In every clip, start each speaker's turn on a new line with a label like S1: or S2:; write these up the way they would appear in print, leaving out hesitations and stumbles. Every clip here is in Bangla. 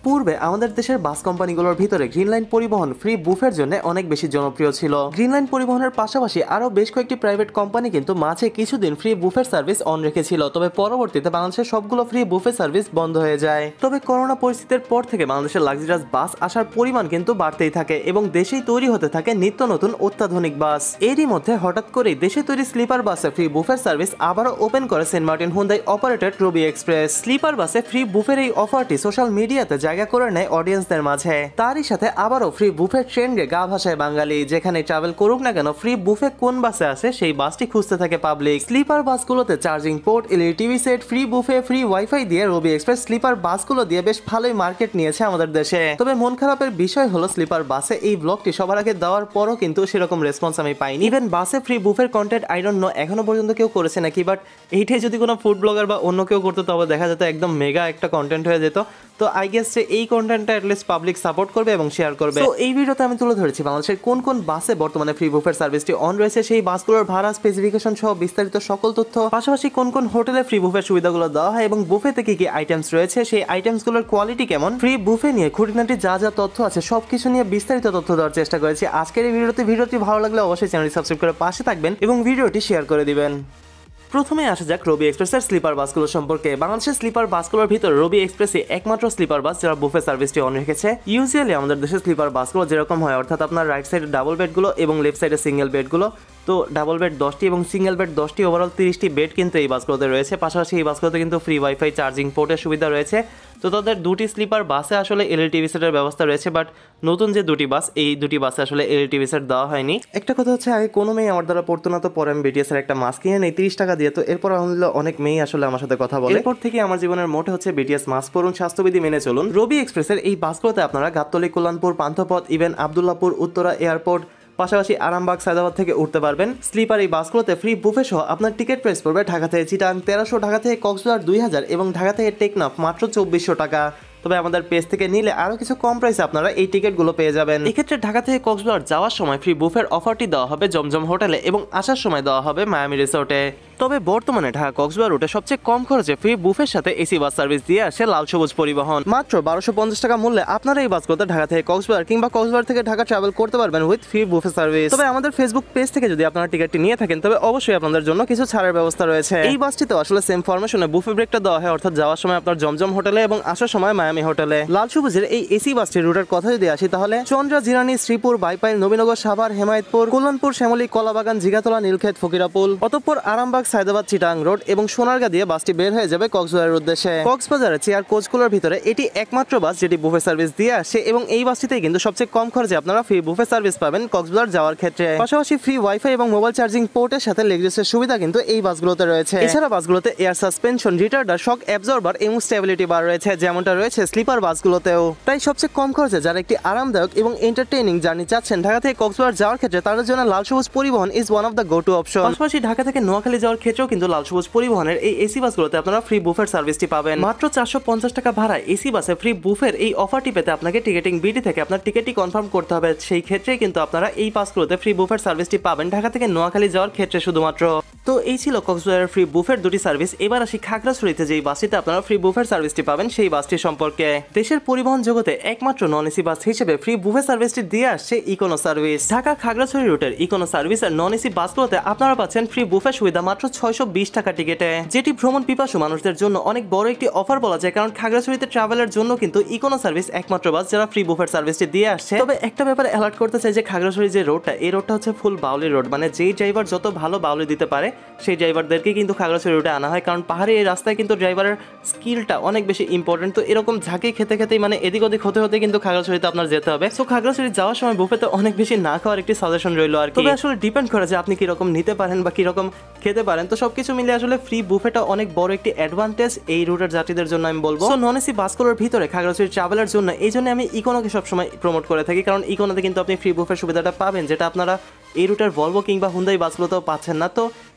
S1: পূর্বে আমাদের দেশের বাস কোম্পানিগুলোর ভিতরে গ্রিন লাইন পরিবহন ফ্রি বুফের জন্য অনেক বেশি জনপ্রিয় ছিল। গ্রিন লাইন পরিবহনের পাশাপাশি আরো বেশ কয়েকটি প্রাইভেট কোম্পানি কিন্তু মাঝে কিছুদিন ফ্রি বুফের সার্ভিস অন রেখেছিল, তবে পরবর্তীতে বাংলাদেশের সবগুলো ফ্রি বুফে সার্ভিস বন্ধ হয়ে যায়। তবে করোনা পরিস্থিতির পর থেকে বাংলাদেশের লাক্সারিয়াস বাস আসার পরিমাণ কিন্তু বাড়তেই থাকে এবং দেশেই তৈরি হতে থাকে নিত্য নতুন অত্যাধুনিক বাস। এরই মধ্যে হঠাৎ করেই দেশে তৈরি স্লিপার বাসে ফ্রি বুফের সার্ভিস আবারও ওপেন করে Saint Martin Hyundai operated Robi Express. Sleeper বাসে ফ্রি বুফের এই অফারটি সোশ্যাল মিডিয়াতে জায়গা করে নেয় অডিয়েন্সদের মাঝে। তারই সাথে আবারও ফ্রি বুফের ট্রেন্ডে গা ভাসায় বাঙালি। যেখানে ট্রাভেল করুক না কেন, ফ্রি বুফে কোন বাসে আসে সেই বাসটি খুঁজতে থাকে পাবলিক। স্লিপার বাসগুলোতে charging port, LED TV set, free buffet, free wifi দিয়ে রবি এক্সপ্রেস স্লিপার বাসগুলো দিয়ে বেশ ভালোই মার্কেট নিয়েছে আমাদের দেশে। তবে মন খারাপের বিষয় হলো স্লিপার বাসে এই ব্লগটি সবার আগে দেওয়ার পরও কিন্তু সেরকম রেসপন্স আমি পাইনি। ইভেন বাসে ফ্রি বুফের কন্টেন্ট আই ডোন্ট নো এখনো পর্যন্ত কেউ করেছে নাকি, বাট এইটাই যদি কোনো ফুড ব্লগার বা অন্য কেউ করতো তবে দেখা যেত একদম মেগা একটা কন্টেন্ট হয়ে যেত। তো আই গেস যে এই কন্টেন্টটা অ্যাটলিস্ট পাবলিক সাপোর্ট করবে এবং শেয়ার করবে। তো এই ভিডিওতে আমি তুলে ধরেছি বাংলাদেশের কোন কোন বাসে বর্তমানে ফ্রি বুফের সার্ভিসটি অন রয়েছে, সেই বাসগুলোর ভাড়া, স্পেসিফিকেশন সহ বিস্তারিত সকল তথ্য, পাশাপাশি কোন কোন হোটেলে ফ্রি বুফের সুবিধাগুলো দেওয়া হয় এবং বুফেতে কি কি আইটেমস রয়েছে, সেই আইটেমসগুলোর কোয়ালিটি কেমন, ফ্রি বুফে নিয়ে খুঁটিনাটি যা যা তথ্য আছে সবকিছু নিয়ে বিস্তারিত তথ্য দেওয়ার চেষ্টা করেছি আজকের এই ভিডিওটি ভালো লাগলে অবশ্যই চ্যানেলটি সাবস্ক্রাইব করে পাশে থাকবেন এবং ভিডিওটি শেয়ার করে দিবেন। প্রথমে আসা যাক রবি এক্সপ্রেসের স্লিপার বাসগুলো সম্পর্কে। বাংলাদেশের স্লিপার বাসগুলোর ভিতরে রবি এক্সপ্রেসই একমাত্র স্লিপার বাস যারা বুফে সার্ভিসটি অন রেখেছে। ইউজুয়ালি আমাদের দেশের স্লিপার বাসগুলো যেরকম হয়, অর্থাৎ আপনার রাইট সাইডে ডাবল বেডগুলো এবং লেফট সাইডে সিঙ্গেল বেডগুলো, তো ডাবল বেড 10টি এবং সিঙ্গেল বেড 10টি, ওভারঅল 30টি বেড কিন্তু এই বাসগুলোতে রয়েছে। পাশাপাশি এই বাসগুলোতে কিন্তু ফ্রি ওয়াইফাই, চার্জিং পোর্টের সুবিধা রয়েছে। তো তাদের দুটি স্লিপার বাসে আসলে এলইডি টিভি সেটের ব্যবস্থা রয়েছে, বাট নতুন যে দুটি বাস, এই দুটি বাসে আসলে এলইডি টিভি সেট দেওয়া হয়নি। একটা কথা হচ্ছে, আগে কোনো মেয়ে আমার দ্বারা পড়তো না, তো পরে আমি বিটিএসের একটা মাস্ক কিনে নেই 30 টাকা দিয়ে। তো এরপর আলহামদুলিল্লাহ অনেক মেয়ে আসলে আমার সাথে কথা বলে। এরপর থেকে আমার জীবনের মোটে হচ্ছে বিটিএস মাস্ক পরুন, স্বাস্থ্যবিধি মেনে চলুন। রবি এক্সপ্রেসের এই বাসগুলোতে আপনারা গাবতলী, কল্যাণপুর, পান্থপথ, ইভেন আবদুল্লাপুর, উত্তরা এয়ারপোর্ট, পাশাপাশি আরামবাগ, সায়দাবাদ থেকে উঠতে পারবেন। স্লিপার এই বাসগুলোতে ফ্রি বুফে সহ আপনার টিকিট প্রাইস পড়বে ঢাকা থেকে চিটাং 1300, ঢাকা থেকে কক্সবাজার 2000 এবং ঢাকা থেকে টেকনাফ মাত্র 2400 টাকা। তবে আমাদের পেজ থেকে নিলে আরো কিছু কম প্রাইসে আপনারা এই টিকিটগুলো পেয়ে যাবেন। এক্ষেত্রে ঢাকা থেকে কক্সবাজার যাওয়ার সময় ফ্রি বুফের অফারটি দেওয়া হবে জমজম হোটেলে এবং আসার সময় দেওয়া হবে মায়ামি রিসোর্টে। তবে বর্তমানে ঢাকা কক্সবাজার রুটে সবচেয়ে কম খরচে ফ্রি বুফের সাথে এসি বাস সার্ভিস দিয়ে আসে লাল সবুজ পরিবহন। মাত্র 1250 টাকা মূল্যে আপনারা এই বাসগুলোতে ঢাকা থেকে কক্সবাজার কিংবা কক্সবাজার থেকে ঢাকা ট্রাভেল করতে পারবেন উইথ ফ্রি বুফে সার্ভিস। তবে আমাদের ফেসবুক পেজ থেকে যদি আপনারা টিকিটটি নিয়ে থাকেন তবে অবশ্যই আপনাদের জন্য কিছু ছাড়ের ব্যবস্থা রয়েছে। এই বাসটিতে আসলে সেম ফরমেশনে বুফে ব্রেকটা দেওয়া হয়, অর্থাৎ যাওয়ার সময় আপনার জমজম হোটেলে এবং আসার সময় মায়ামি হোটেলে। লাল সবুজের এই এসি বাসটির রুটের কথা যদি আসি তাহলে চন্দ্রা, জিরানি, শ্রীপুর, বাইপাইল, নবীনগর, সাভার, হেমায়তপুর, কল্যাণপুর, শ্যামলী, কলাবাগান, জিগাতলা, নীলক্ষেত, ফকিরাপুল, অতঃপর আরামবাগ, সায়দাবাদ, চিটাং রোড এবং সোনারগাঁ দিয়ে বাসটি বের হয়ে যাবে কক্সবাজারের উদ্দেশ্যে। কক্সবাজারের চেয়ার কোচগুলোর ভিতরে এটি একমাত্র বাস যেটি বুফে সার্ভিস দিয়ে আসে এবং এই বাসটিতেই কিন্তু সবচেয়ে কম খরচে আপনারা ফ্রি বুফে সার্ভিস পাবেন কক্সবাজার যাওয়ার ক্ষেত্রে। পাশাপাশি ফ্রি ওয়াইফাই এবং মোবাইল চার্জিং পোর্টের সাথে লেগ রেস্টের সুবিধা কিন্তু এই বাসগুলোতে রয়েছে। এছাড়া বাসগুলোতে air suspension, retarder, shock absorber এবং স্টেবিলিটি বার রয়েছে, যেমনটা রয়েছে স্লিপার বাসগুলোতেও। তাই সবচেয়ে কম খরচে যারা একটি আরামদায়ক এবং এন্টারটেইনিং জার্নি চাচ্ছেন ঢাকা থেকে কক্সবাজার যাওয়ার ক্ষেত্রে, তাদের জন্য Lal Sabuj Paribahan is one of the go to option. পাশাপাশি ঢাকা থেকে নোয়াখালী যাওয়ার ক্ষেত্রেও কিন্তু লাল সবুজ পরিবহনের এই এসি বাসগুলোতে আপনারা ফ্রি বুফের সার্ভিসটি পাবেন। মাত্র 450 টাকা ভাড়ায় এসি বাসে ফ্রি বুফের এই অফারটি পেতে আপনাকে টিকেটিং বিডি থেকে আপনার টিকেটটি কনফার্ম করতে হবে। সেই ক্ষেত্রেই কিন্তু আপনারা এই বাসগুলোতে ফ্রি বুফের সার্ভিসটি পাবেন ঢাকা থেকে নোয়াখালী যাওয়ার ক্ষেত্রে শুধুমাত্র। তো এই ছিল কক্সবাজারের ফ্রি বুফের দুটি সার্ভিস। এবার আসি খাগড়াছড়িতে যেই বাসটিতে আপনারা ফ্রি বুফের সার্ভিসটি পাবেন সেই বাসটি সম্পর্কে। দেশের পরিবহন জগতে একমাত্র নন এসি বাস হিসেবে ফ্রি বুফে সার্ভিসটি দিয়ে আসছে ইকোনো সার্ভিস। ঢাকা খাগড়াছড়ি রুটের ইকোনো সার্ভিস আর নন এসি বাসগুলোতে আপনারা পাচ্ছেন ফ্রি বুফে সুবিধা মাত্র 620 টাকা টিকেটে, যেটি ভ্রমণ পিপাসু মানুষদের জন্য অনেক বড় একটি অফার বলা যায়, কারণ খাগড়াছড়িতে ট্রাভেলের জন্য কিন্তু ইকোনো সার্ভিস একমাত্র বাস যারা ফ্রি বুফের সার্ভিসটি দিয়ে আসছে। তবে একটা ব্যাপারে অ্যালার্ট করতে চাই যে খাগড়াছড়ি যে রোডটা, এই রোডটা হচ্ছে ফুল বাউলি রোড, মানে যেই ড্রাইভার যত ভালো বাউলি দিতে পারে সেই ড্রাইভারদেরকে কিন্তু খাগড়াছড়ি রোডে আনা হয়, কারণ পাহাড়ি এই রাস্তায় কিন্তু ড্রাইভারের স্কিলটা অনেক বেশি ইম্পর্টেন্ট। তো এরকম ঝাঁকি খেতে খেতেই মানে এদিক ওদিক হতে হতে কিন্তু খাগড়াছড়িতে আপনার যেতে হবে। সো খাগড়াছড়ি যাওয়ার সময় বুফেতে অনেক বেশি না খাওয়ার একটি সাজেশন রইল আর কি। তবে আসলে ডিপেন্ড করে যে আপনি কিরকম নিতে পারেন বা কিরকম খেতে পারেন। তো সবকিছু মিলে আসলে ফ্রি বুফেটা অনেক বড় একটি অ্যাডভান্টেজ এই রুটের যাত্রীদের জন্য আমি বলবো। সো নন এসি বাসগুলোর ভিতরে খাগড়াছড়ি ট্রাভেলের জন্য এই জন্য আমি ইকোনোকে সবসময় প্রমোট করে থাকি, কারণ ইকোনোতে কিন্তু আপনি ফ্রি বুফের সুবিধাটা পাবেন, যেটা আপনারা এই রুটের ভলভো কিংবা হুন্দাই বাসগুলোতেও পাচ্ছেন না। তো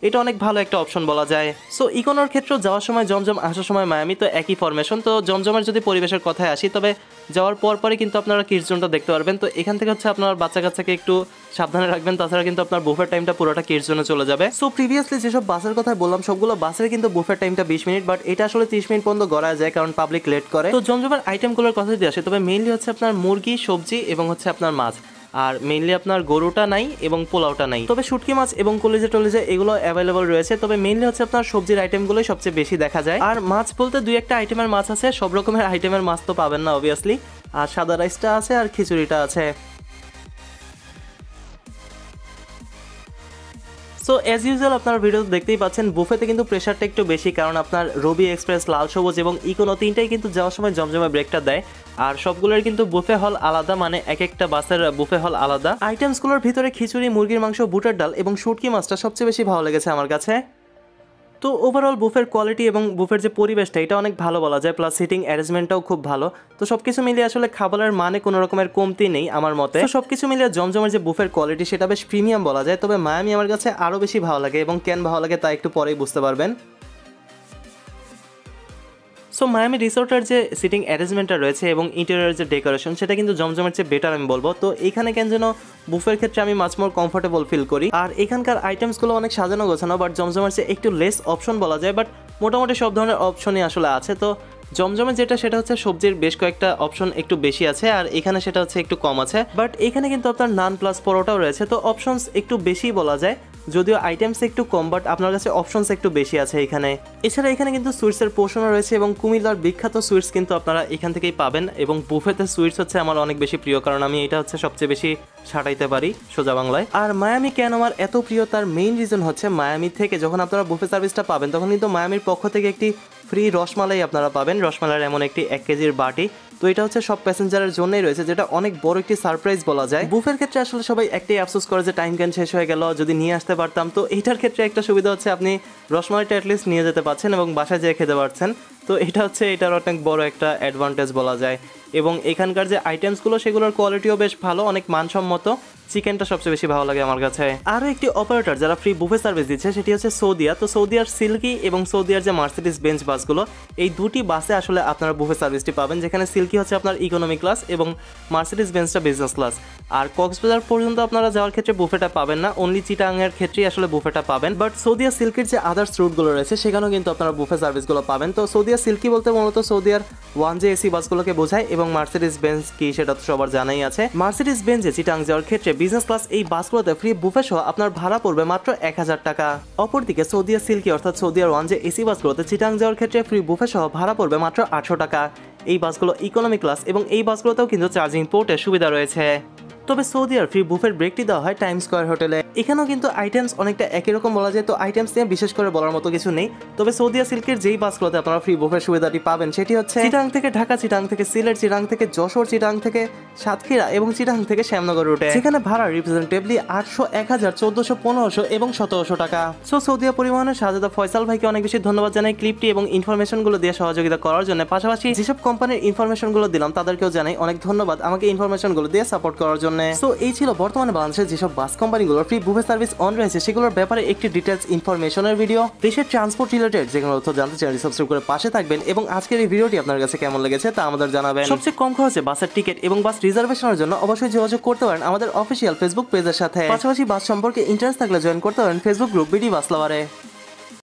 S1: এটা অনেক ভালো একটা অপশন বলা যায়। সো ইকোনোর ক্ষেত্রেও যাওয়ার সময় জমজম, আসার সময় মায়ামি, তো একই ফরমেশন। তো জমজমের যদি পরিবেশের কথায় আসি, তবে যাওয়ার পরই কিন্তু আপনারা কিডস জোনটা দেখতে পারবেন। তো এখান থেকে হচ্ছে আপনার বাচ্চা কাচ্চাকে একটু সাবধানে রাখবেন, তাছাড়া কিন্তু আপনার বুফের টাইমটা পুরোটা কিডস জোনে চলে যাবে। সো প্রিভিয়াসলি যেসব বাসের কথা বললাম সবগুলো বাসের কিন্তু বুফের টাইমটা 20 মিনিট, বাট এটা আসলে 30 মিনিট পর্যন্ত গড়া যায়, কারণ পাবলিক লেট করে। তো জমজমের আইটেমগুলোর কথা যদি আসে, তবে মেইনলি হচ্ছে আপনার মুরগি, সবজি এবং হচ্ছে আপনার মাছ, আর মেইনলি আপনার গরুটা নাই এবং পোলাওটা নাই। তবে শুটকি মাছ এবং কলিজা টলিজা এগুলো অ্যাভেলেবল রয়েছে, তবে মেইনলি হচ্ছে আপনার সবজির আইটেমগুলোই সবচেয়ে বেশি দেখা যায়। আর মাছ বলতে দুই একটা আইটেমের মাছ আছে, সব রকমের আইটেমের মাছ তো পাবেন না অবভিয়াসলি। আর সাদা রাইসটা আছে আর খিচুড়িটা আছে। সো অ্যাজ ইউজুয়াল আপনার ভিডিও দেখতেই পাচ্ছেন, বুফেতে কিন্তু প্রেশারটা একটু বেশি, কারণ আপনার রবি এক্সপ্রেস, লাল সবুজ এবং ইকোনো তিনটাই কিন্তু যাওয়ার সময় জমজমে ব্রেকটা দেয়। আর সবগুলোর কিন্তু বুফে হল আলাদা, মানে এক একটা বাসের বুফে হল আলাদা। আইটেমসগুলোর ভিতরে খিচুড়ি, মুরগির মাংস, বুটের ডাল এবং শুটকি মাছটা সবচেয়ে বেশি ভালো লেগেছে আমার কাছে। তো ওভারঅল বুফের কোয়ালিটি এবং বুফের যে পরিবেশটা, এটা অনেক ভালো বলা যায়, প্লাস সিটিং অ্যারেঞ্জমেন্টটাও খুব ভালো। তো সবকিছু মিলিয়ে আসলে খাবারের মানে কোনো রকমের কমতি নেই আমার মতে। তো সবকিছু মিলিয়ে জমজমের যে বুফের কোয়ালিটি, সেটা বেশ প্রিমিয়াম বলা যায়। তবে মায়ামি আমার কাছে আরও বেশি ভালো লাগে, এবং কেন ভালো লাগে তা একটু পরেই বুঝতে পারবেন। সো মায়ামি রিসোর্টের যে সিটিং অ্যারেঞ্জমেন্টটা রয়েছে এবং ইন্টেরিয়র যে ডেকোরেশন, সেটা কিন্তু জমজমের চেয়ে বেটার আমি বলবো। তো এখানে কেন যেন বুফের ক্ষেত্রে আমি মাছ মোর কমফোর্টেবল ফিল করি। আর এখানকার আইটেমসগুলো অনেক সাজানো গোছানো, বাট জমজমের চেয়ে একটু লেস অপশন বলা যায়, বাট মোটামুটি সব ধরনের অপশনই আসলে আছে। তো জমজমে যেটা, সেটা হচ্ছে সবজির বেশ কয়েকটা অপশন একটু বেশি আছে, আর এখানে সেটা হচ্ছে একটু কম আছে। বাট এখানে কিন্তু আপনার নান প্লাস পরোটাও রয়েছে, তো অপশনস একটু বেশি বলা যায়, যদিও আইটেমস একটু কম, বাট আপনার কাছে অপশনস একটু বেশি আছে এখানে। এছাড়া এখানে কিন্তু সুইটসের পোর্শনও রয়েছে, এবং কুমিল্লার বিখ্যাত সুইটস কিন্তু আপনারা এখান থেকেই পাবেন। এবং বুফেতে সুইটস হচ্ছে আমার অনেক বেশি প্রিয়, কারণ আমি এটা হচ্ছে সবচেয়ে বেশি সাটাইতে পারি সোজা বাংলায়। আর মায়ামি কেন আমার এত প্রিয়, তার মেইন রিজন হচ্ছে মায়ামি থেকে যখন আপনারা বুফে সার্ভিসটা পাবেন, তখন কিন্তু মায়ামির পক্ষ থেকে একটি ফ্রি রসমালাই আপনারা পাবেন। রসমালাইয়ের এমন একটি 1 কেজির বাটি। তো এটা হচ্ছে সব প্যাসেঞ্জারের জন্যই রয়েছে, যেটা অনেক বড় একটি সারপ্রাইজ বলা যায়। বুফের ক্ষেত্রে আসলে সবাই একটাই আফসোস করে যে টাইম ক্যান শেষ হয়ে গেল, যদি নিয়ে আসতে পারতাম। তো এইটার ক্ষেত্রে একটা সুবিধা হচ্ছে আপনি রসমালাইটা অ্যাটলিস্ট নিয়ে যেতে পারছেন এবং বাসায় যেয়ে খেতে পারছেন। তো এটা হচ্ছে এটার অনেক বড় একটা অ্যাডভান্টেজ বলা যায়। এবং এখানকার যে আইটেমসগুলো, সেগুলোর কোয়ালিটিও বেশ ভালো, অনেক মানসম্মত। চিকেনটা সবচেয়ে বেশি ভালো লাগে আমার কাছে। আরও একটি অপারেটর যারা ফ্রি বুফে সার্ভিস দিচ্ছে, সেটি হচ্ছে সৌদিয়া। তো সৌদিয়ার সিল্কি এবং সৌদিয়ার যে মার্সিডিজ বেঞ্চ বাসগুলো, এই দুটি বাসে আসলে আপনারা বুফে সার্ভিসটি পাবেন, যেখানে সিল্কি হচ্ছে আপনার ইকোনমি ক্লাস এবং মার্সিডিজ বেঞ্চটা বিজনেস ক্লাস। আর কক্সবাজার পর্যন্ত আপনারা যাওয়ার ক্ষেত্রে বুফেটা পাবেন না, অনলি চিটাংয়ের ক্ষেত্রেই আসলে বুফেটা পাবেন। বাট সৌদিয়া সিল্কির যে আদার্স রুটগুলো রয়েছে, সেখানেও কিন্তু আপনারা বুফে সার্ভিসগুলো পাবেন। তো সৌদিয়া সিল্কি বলতে মূলত সৌদিয়ার 1J এসি বাসগুলোকে বোঝায়, এবং মার্সিডিজ বেঞ্চ কি সেটা তো সবার জানাই আছে। মার্সিডিজ বেঞ্চে চিটাং যাওয়ার ক্ষেত্রে বিজনেস ক্লাস এই বাসগুলোতে ফ্রি বুফে সহ আপনার ভাড়া পড়বে মাত্র 1000 টাকা। অপরদিকে সৌদিয়া সিল্কি অর্থাৎ সৌদিয়ার 1J এসি বাসগুলোতে চিটাং যাওয়ার ক্ষেত্রে ফ্রি বুফে সহ ভাড়া পড়বে মাত্র 800 টাকা। এই বাসগুলো ইকোনমি ক্লাস, এবং এই বাসগুলোতেও কিন্তু চার্জিং পোর্টের সুবিধা রয়েছে। তবে সৌদিয়ার ফ্রি বুফের ব্রেকটি দেওয়া হয় টাইম স্কয়ার হোটেলে। এখানেও কিন্তু আইটেমস অনেকটা একই রকম বলা যায়, তো আইটেমস নিয়ে বিশেষ করে বলার মতো কিছু নেই। তবে সৌদিয়া সিল্কের যেই বাসগুলোতে আপনারা ফ্রি বুফের সুবিধাটি পাবেন, সেটি হচ্ছে চিটাং থেকে ঢাকা, চিটাং থেকে সিলেট, চিটাং থেকে যশোর, চিটাং থেকে সাতক্ষীরা এবং চিটাং থেকে শ্যামনগর রুটে, যেখানে ভাড়া রিপ্রেজেন্টেটিভলি 800, 1000, 1400, 1500 এবং 1700 টাকা। সো সৌদিয়া পরিবহনের শাহজাদা ফয়সাল ভাইকে অনেক বেশি ধন্যবাদ জানাই ক্লিপটি এবং ইনফরমেশনগুলো দিয়ে সহযোগিতা করার জন্য। পাশাপাশি যেসব কোম্পানির ইনফরমেশনগুলো দিলাম, তাদেরকেও জানাই অনেক ধন্যবাদ আমাকে ইনফরমেশনগুলো দিয়ে সাপোর্ট করার জন্য। সো এই ছিল বর্তমানে বাংলাদেশের যেসব বাস কোম্পানিগুলোর ফ্রি বুফে সার্ভিস অন রয়েছে, সেগুলোর ব্যাপারে একটি ডিটেলস ইনফরমেশনের ভিডিও। দেশের ট্রান্সপোর্ট রিলেটেড যে কোনো তথ্য জানতে চ্যানেলটি সাবস্ক্রাইব করে পাশে থাকবেন, এবং আজকের এই ভিডিওটি আপনার কাছে কেমন লেগেছে তা আমাদের জানাবেন। সবচেয়ে কম খরচে বাসের টিকিট এবং বাস রিজার্ভেশনের জন্য অবশ্যই যোগাযোগ করতে পারেন আমাদের অফিসিয়াল ফেসবুক পেজের সাথে। পাশাপাশি বাস সম্পর্কে ইন্টারেস্ট থাকলে জয়েন করতে পারেন ফেসবুক গ্রুপ বিডি বাস লাভারে।